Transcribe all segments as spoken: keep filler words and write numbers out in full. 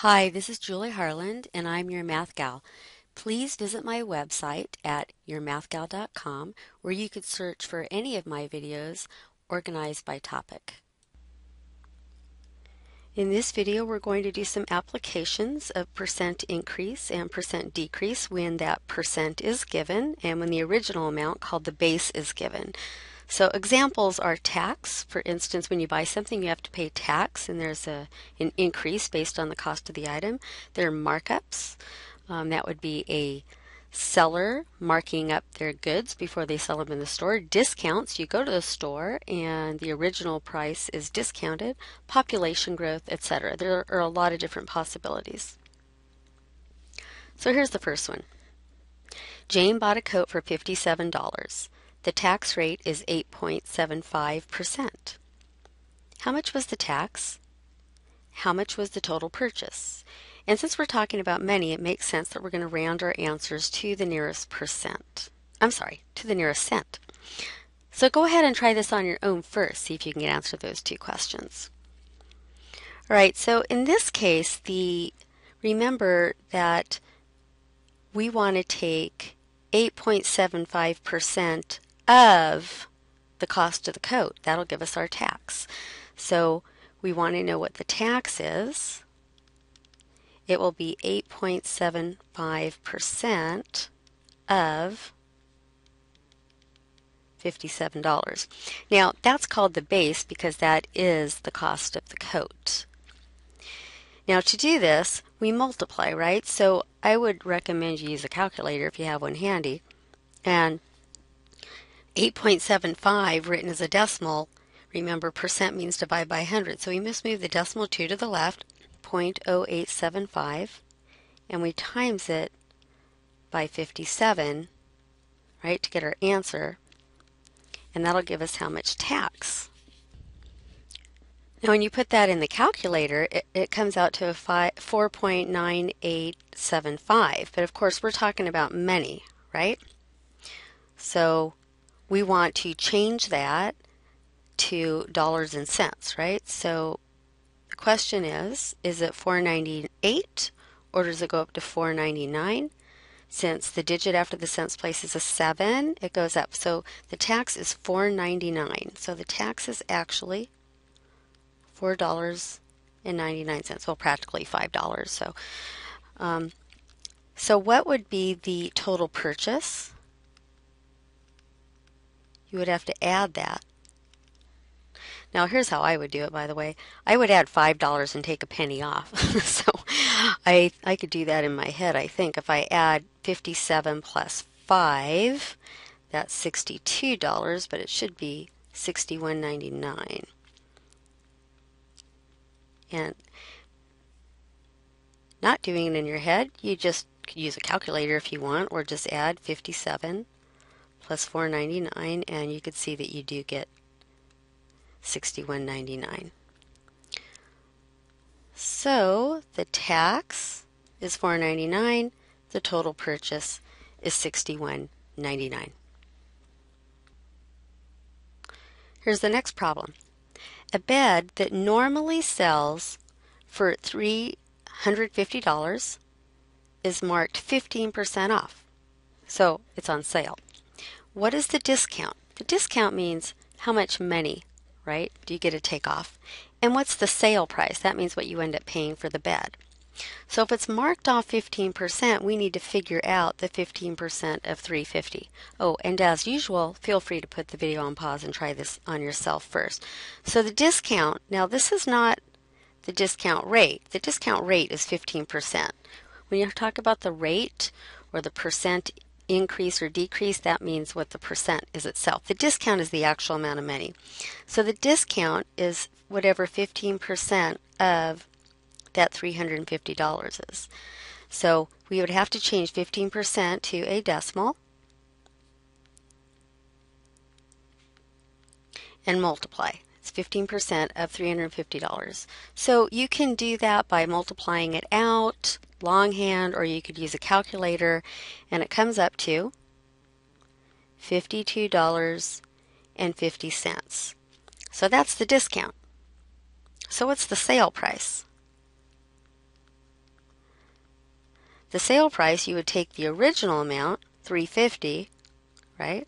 Hi, this is Julie Harland, and I'm your Math Gal. Please visit my website at your math gal dot com, where you could search for any of my videos organized by topic. In this video, we're going to do some applications of percent increase and percent decrease when that percent is given and when the original amount called the base is given. So examples are tax. For instance, when you buy something, you have to pay tax, and there's a, an increase based on the cost of the item. There are markups. Um, that would be a seller marking up their goods before they sell them in the store. Discounts, you go to the store and the original price is discounted. Population growth, et cetera. There are a lot of different possibilities. So here's the first one. Jane bought a coat for fifty-seven dollars. The tax rate is eight point seven five percent. How much was the tax? How much was the total purchase? And since we're talking about many, it makes sense that we're going to round our answers to the nearest percent. I'm sorry, to the nearest cent. So go ahead and try this on your own first, see if you can answer those two questions. All right, so in this case, the remember that we want to take eight point seven five percent of the cost of the coat. That'll give us our tax. So we want to know what the tax is. It will be eight point seven five percent of fifty-seven dollars. Now, that's called the base because that is the cost of the coat. Now, to do this, we multiply, right? So I would recommend you use a calculator if you have one handy. And eight point seven five written as a decimal, remember percent means divide by one hundred. So we must move the decimal two to the left, zero point zero eight seven five, and we times it by fifty-seven, right, to get our answer. And that'll give us how much tax. Now when you put that in the calculator, it, it comes out to a four point nine eight seven five. But of course, we're talking about many, right? So we want to change that to dollars and cents, right? So the question is, is it four ninety-eight or does it go up to four ninety-nine? Since the digit after the cents place is a seven, it goes up. So the tax is four ninety-nine. So the tax is actually four dollars and ninety-nine cents. Well, practically five dollars. So, um, so what would be the total purchase? You would have to add that. Now here's how I would do it, by the way. I would add five dollars and take a penny off. So I, I could do that in my head, I think. If I add fifty-seven plus five, that's sixty-two dollars, but it should be sixty-one ninety-nine. And not doing it in your head, you just could use a calculator if you want, or just add fifty-seven plus four ninety-nine, and you could see that you do get sixty-one ninety-nine. So the tax is four ninety-nine, the total purchase is sixty-one ninety-nine. Here's the next problem. A bed that normally sells for three hundred fifty dollars is marked fifteen percent off. So it's on sale. What is the discount? The discount means how much money, right, do you get to take off? And what's the sale price? That means what you end up paying for the bed. So if it's marked off fifteen percent, we need to figure out the fifteen percent of three hundred fifty dollars. Oh, and as usual, feel free to put the video on pause and try this on yourself first. So the discount, now this is not the discount rate. The discount rate is fifteen percent. When you talk about the rate or the percent increase or decrease, that means what the percent is itself. The discount is the actual amount of money. So the discount is whatever fifteen percent of that three hundred fifty dollars is. So we would have to change fifteen percent to a decimal and multiply. It's fifteen percent of three hundred fifty dollars. So you can do that by multiplying it out longhand, or you could use a calculator, and it comes up to fifty-two dollars and fifty cents. So that's the discount. So what's the sale price? the sale price, you would take the original amount, three fifty, right?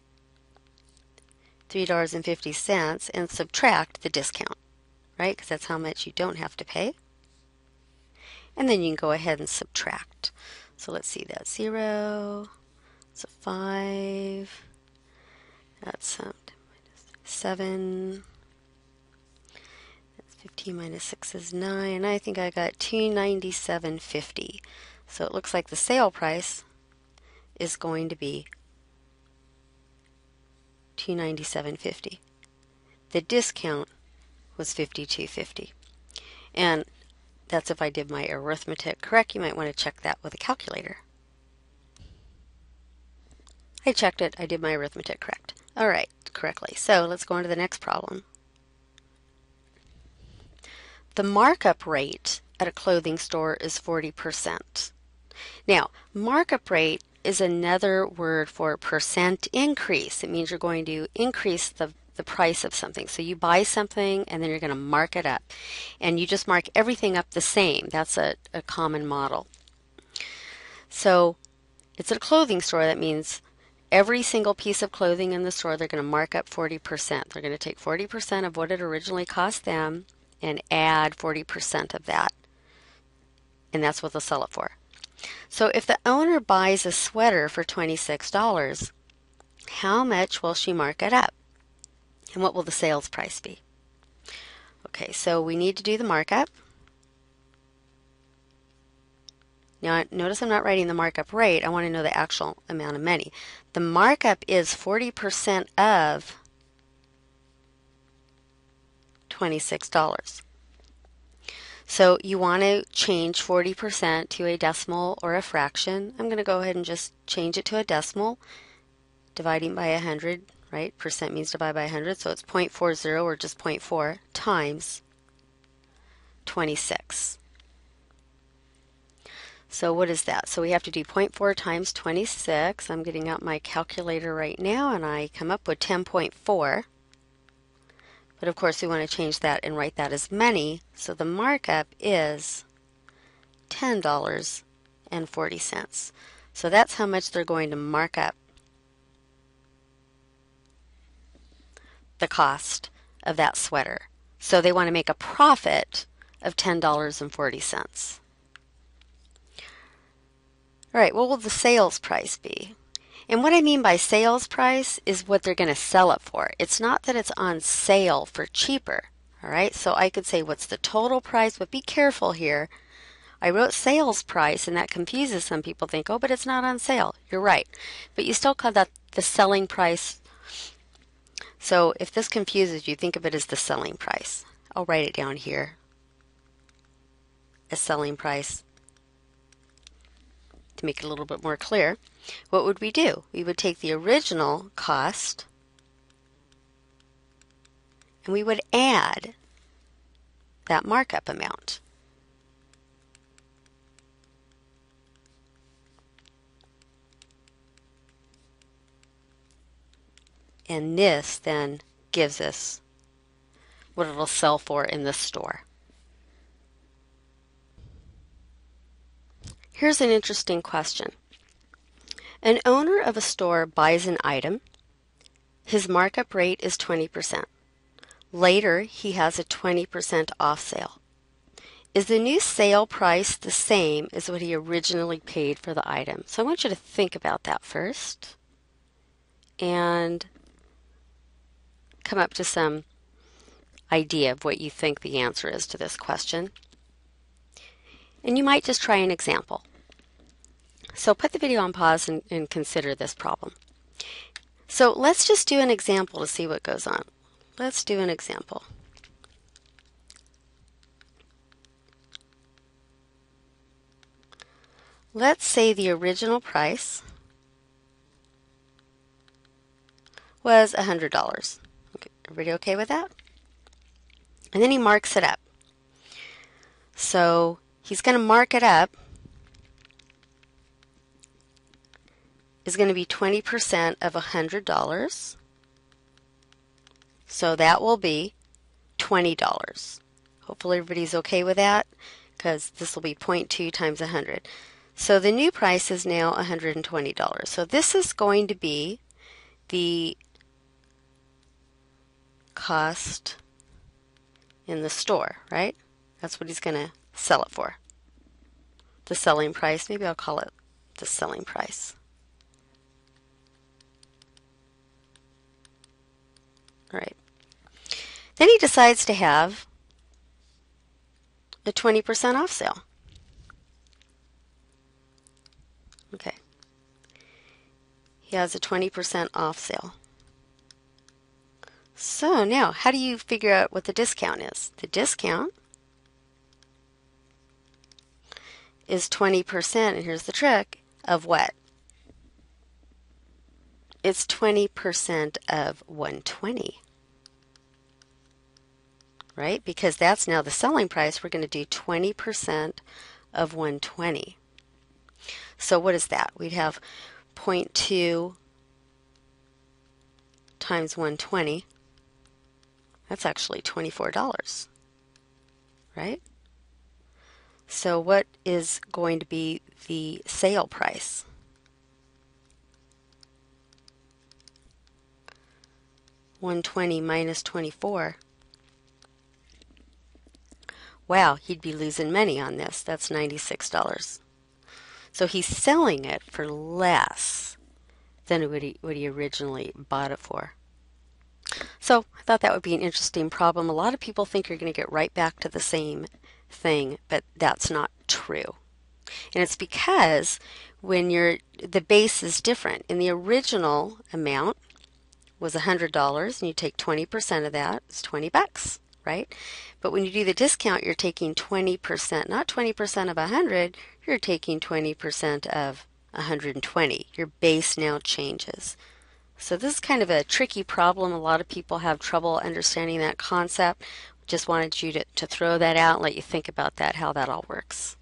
three dollars and fifty cents, and subtract the discount, right? Because that's how much you don't have to pay. And then you can go ahead and subtract. So let's see, that's zero, that's a five, that's um, seven, that's fifteen minus six is nine, and I think I got two ninety-seven fifty. So it looks like the sale price is going to be two ninety-seven fifty. The discount was fifty-two fifty. And that's if I did my arithmetic correct. You might want to check that with a calculator. I checked it. I did my arithmetic correct. All right, correctly. So let's go on to the next problem. The markup rate at a clothing store is forty percent. Now, markup rate is another word for percent increase. It means you're going to increase the the price of something. So you buy something and then you're going to mark it up. And you just mark everything up the same. That's a, a common model. So it's at a clothing store. That means every single piece of clothing in the store, they're going to mark up forty percent. They're going to take forty percent of what it originally cost them and add forty percent of that. And that's what they'll sell it for. So if the owner buys a sweater for twenty-six dollars, how much will she mark it up? And what will the sales price be? Okay, so we need to do the markup. Now, notice I'm not writing the markup rate. I want to know the actual amount of money. The markup is forty percent of twenty-six dollars. So you want to change forty percent to a decimal or a fraction. I'm going to go ahead and just change it to a decimal, dividing by one hundred. Right? Percent means divide by one hundred, so it's zero point four zero or just zero point four times twenty-six. So what is that? So we have to do zero point four times twenty-six. I'm getting out my calculator right now, and I come up with ten point four. But of course we want to change that and write that as money, so the markup is ten dollars and forty cents. So that's how much they're going to mark up the cost of that sweater. So they want to make a profit of ten dollars and forty cents. All right, what will the sales price be? And what I mean by sales price is what they're going to sell it for. It's not that it's on sale for cheaper. All right, so I could say what's the total price, but be careful here. I wrote sales price, and that confuses some people. Think, oh, but it's not on sale. You're right, but you still call that the selling price. So if this confuses you, think of it as the selling price. I'll write it down here as selling price to make it a little bit more clear. What would we do? We would take the original cost and we would add that markup amount. And this then gives us what it'll sell for in the store. Here's an interesting question. An owner of a store buys an item. His markup rate is twenty percent. Later, he has a twenty percent off sale. Is the new sale price the same as what he originally paid for the item? So I want you to think about that first and come up to some idea of what you think the answer is to this question. And you might just try an example. So put the video on pause and, and consider this problem. So let's just do an example to see what goes on. Let's do an example. Let's say the original price was one hundred dollars. Everybody okay with that? And then he marks it up. So he's going to mark it up is going to be twenty percent of one hundred dollars. So that will be twenty dollars. Hopefully everybody's okay with that because this will be zero point two times one hundred. So the new price is now one hundred twenty dollars. So this is going to be the cost in the store, right? That's what he's going to sell it for. The selling price, maybe I'll call it the selling price. All right. Then he decides to have a twenty percent off sale. Okay. He has a twenty percent off sale. So now, how do you figure out what the discount is? The discount is twenty percent, and here's the trick, of what? It's twenty percent of one hundred twenty. Right? Because that's now the selling price. We're going to do twenty percent of one hundred twenty. So what is that? We'd have zero point two times one hundred twenty. That's actually twenty-four dollars. Right? So what is going to be the sale price? one hundred twenty minus twenty-four. Wow, he'd be losing money on this. That's ninety-six dollars. So he's selling it for less than what he, what he originally bought it for. So I thought that would be an interesting problem. A lot of people think you're going to get right back to the same thing, but that's not true. And it's because when you're, the base is different. In the original amount was one hundred dollars, and you take twenty percent of that, it's twenty bucks. Right? But when you do the discount, you're taking twenty percent, not twenty percent of one hundred, you're taking twenty percent of one hundred twenty. Your base now changes. So this is kind of a tricky problem. A lot of people have trouble understanding that concept. Just wanted you to, to throw that out and let you think about that, how that all works.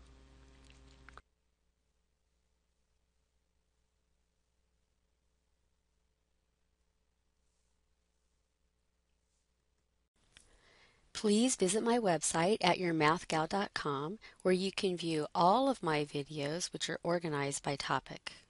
Please visit my website at your math gal dot com, where you can view all of my videos, which are organized by topic.